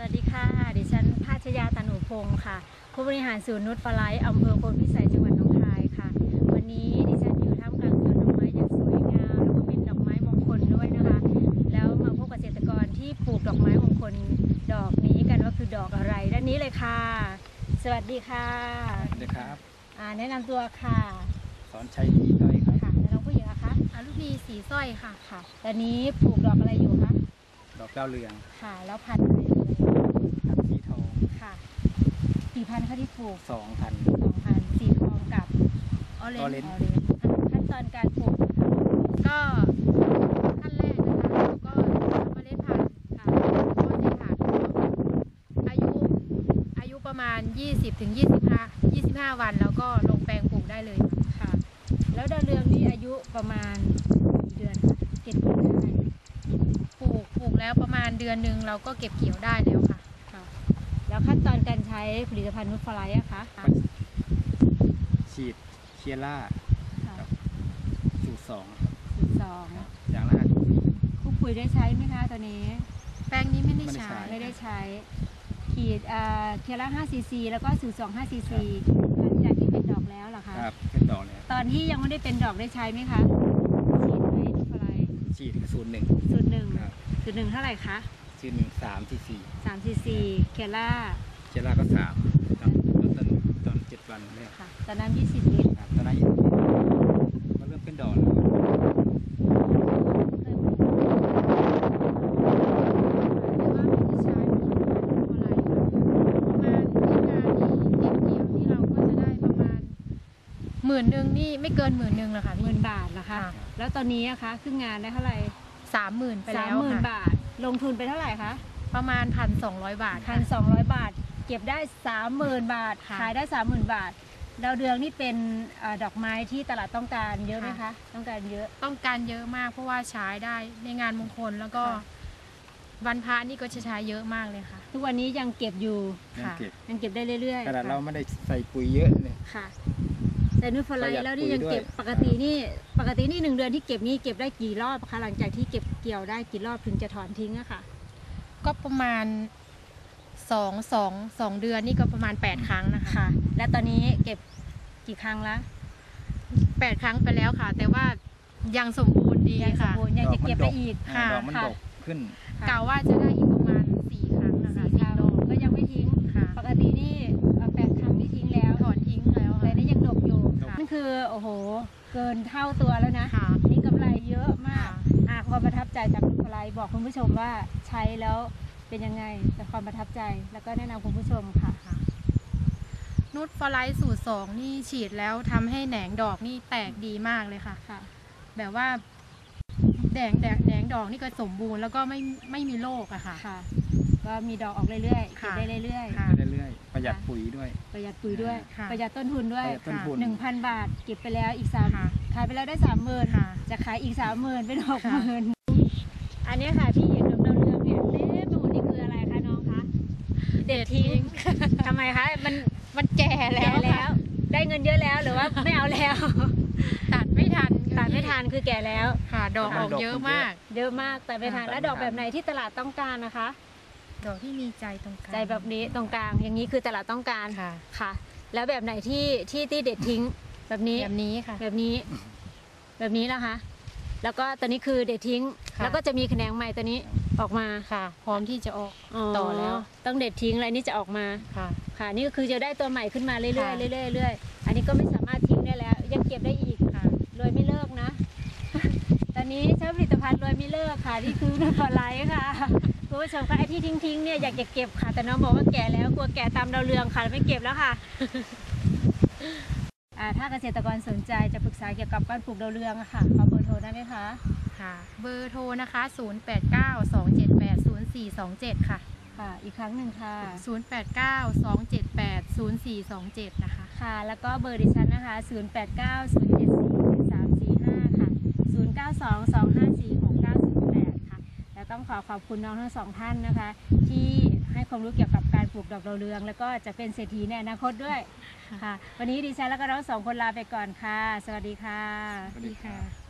วัสดีค่ะดิฉันภาชยา ตาหนูพงศ์ค่ะผู้บริหารศูนย์นุชฟลายอำเภอโพนพิสัยจังหวัดหนองคายค่ะวันนี้ดิฉันอยู่ท่ามกลางสวนดอกไม้อย่างสวยงามแล้วก็เป็นดอกไม้มงคลด้วยนะคะแล้วมาพบเกษตรกรที่ปลูกดอกไม้มงคลดอกนี้กันว่าคือดอกอะไรด้านนี้เลยค่ะสวัสดีค่ะสวัสดีครับแนะนำตัวค่ะสอนชัยสีสร้อยครับค่ะแล้วน้องผู้หญิงอะคะลูกพีสีสร้อยค่ะตอนนี้ปลูกดอกอะไรอยู่คะดอกดาวเรืองค่ะแล้วพันธุ์อะไรเอ่ยพันธุ์สีทองค่ะกี่พันธุ์คะที่ปลูก 2,000 สีทองกับออเรนจ์ขั้นตอนการปลูกก็ขั้นแรกนะคะเราก็เมล็ดพันธุ์ค่ะก็ในถาดอายุประมาณ20-25วันแล้วก็ลงแปลงปลูกได้เลยค่ะแล้วดาวเรืองนี่อายุประมาณเดือนค่ะเก็บเกี่ยวได้ปลูกแล้วประมาณเดือนหนึ่งเราก็เก็บเกี่ยวได้แล้วค่ะแล้วขั้นตอนการใช้ผลิตภัณฑ์นุชฟลายอะคะฉีดเคียร่าสูตร2อย่างละคู่ปุ๋ยได้ใช้ไหมคะตอนนี้แป้งนี้ไม่ได้ใช้ขีดเคียร่า5 cc แล้วก็สูตร2 5 cc หลังจากที่เป็นดอกแล้วเหรอคะครับเป็นดอกแล้วตอนที่ยังไม่ได้เป็นดอกได้ใช้ไหมคะฉีดไปนุชฟลายฉีดสูตร1 เท่าไหร่คะสูตร1 3 cc เคียร่าก็3ตอน7 วันเนี่ยค่ะตอนนั้น20 ลิตรตอนนั้น20 ลิตรมันเริ่มเป็นดอกแล้ว 10,000นี่ไม่เกิน10,000หรอกค่ะ 10,000 บาทนะคะแล้วตอนนี้นะคะครึ่งงานได้เท่าไหร่ 30,000ไปแล้วค่ะ 30,000 บาทลงทุนไปเท่าไหร่คะประมาณ 1,200 บาท 1,200 บาทเก็บได้ 30,000 บาทขายได้ 30,000 บาทดาวเรืองนี่เป็นดอกไม้ที่ตลาดต้องการเยอะไหมคะต้องการเยอะมากเพราะว่าใช้ได้ในงานมงคลแล้วก็วันพระนี่ก็จะใช้เยอะมากเลยค่ะทุกวันนี้ยังเก็บอยู่ยังเก็บได้เรื่อยๆขนาดเราไม่ได้ใส่ปุ๋ยเยอะเลยค่ะแต่นุชฟลายแล้วนี่ยังเก็บปกตินี่1 เดือนที่เก็บนี่เก็บได้กี่รอบคะหลังจากที่เก็บเกี่ยวได้กี่รอบถึงจะถอนทิ้งอะค่ะก็ประมาณ2 เดือนนี่ก็ประมาณ8 ครั้งนะคะและตอนนี้เก็บกี่ครั้งละ 8 ครั้งไปแล้วค่ะแต่ว่ายังสมบูรณ์ดีค่ะยังจะเก็บได้อีกค่ะดอกมันดกขึ้นกล่าวว่าจะได้อีกประมาณ4 ครั้งนะคะดอกก็ยังไม่ทิ้งปกตินี่8 ครั้งที่ทิ้งแล้วถอนทิ้งแล้วแต่นี่ยังดกอยู่นั่นคือโอ้โหเกินเท่าตัวแล้วนะนี่กำไรเยอะมากความประทับใจจากนุชฟลายบอกคุณผู้ชมว่าใช้แล้วเป็นยังไงแต่ความประทับใจแล้วก็แนะนำคุณผู้ชมค่ะนุชฟลายสูตร2นี่ฉีดแล้วทำให้แหนงดอกนี่แตกดีมากเลยค่ะแบบว่าแหนงดอกนี่ก็สมบูรณ์แล้วก็ไม่มีโรคอะค่ะก็มีดอกออกเรื่อยๆเก็บได้เรื่อยๆประหยัดปุ๋ยด้วยประหยัดต้นทุนด้วย1,000 บาทเก็บไปแล้วอีกขายไปแล้วได้ 30,000จะขายอีก 30,000เป็น 60,000อันนี้ค่ะที่เห็นดาวเรืองเนี่ยเต็มไปหมดนี่คืออะไรคะน้องคะเด็ดทิ้งทำไมคะมันแก่แล้วได้เงินเยอะแล้วหรือว่าไม่เอาแล้วตัดไม่ทันคือแก่แล้วค่ะดอกออกเยอะมากแต่ไม่ทันแล้วดอกแบบไหนที่ตลาดต้องการนะคะดอกที่มีใจตรงกลางใจแบบนี้ตรงกลางอย่างนี้คือตลาดต้องการค่ะแล้วแบบไหนที่เด็ดทิ้งแบบนี้ค่ะแบบนี้นะคะแล้วก็ตัวนี้คือเด็ดทิ้งแล้วก็จะมีแขนงใหม่ตัวนี้ออกมาค่ะพร้อมที่จะออกต่อแล้วต้องเด็ดทิ้งอะไรนี่จะออกมาค่ะนี่ก็คือจะได้ตัวใหม่ขึ้นมาเรื่อยๆอันนี้ก็ไม่สามารถทิ้งได้แล้วยังเก็บได้อีกค่ะรวยไม่เลิกนะตอนนี้ใช้ผลิตภัณฑ์รวยไม่เลิกค่ะนี่คือนุชฟลายค่ะคุณผู้ชมคะไอ้ที่ทิ้งเนี่ยอยากจะเก็บค่ะแต่น้องบอกว่าแก่แล้วกลัวแก่ตามดาวเรืองค่ะไม่เก็บแล้วค่ะถ้าเกษตรกรสนใจจะปรึกษาเกี่ยวกับการปลูกดาวเรืองค่ะขอเบอร์โทรได้ไหมคะค่ะเบอร์โทรนะคะ0892780427ค่ะอีกครั้งหนึ่งค่ะ 0892780427นะคะค่ะแล้วก็เบอร์ดิฉันนะคะ0890741345ค่ะ0922546908ค่ะและต้องขอบคุณน้องทั้ง2 ท่านนะคะที่ให้ความรู้เกี่ยวกับการปลูกดอกดาวเรืองแล้วก็จะเป็นเศรษฐีในอนาคตด้วยค่ะวันนี้ดิฉันแล้วก็น้อง2 คนลาไปก่อนค่ะสวัสดีค่ะสวัสดีค่ะ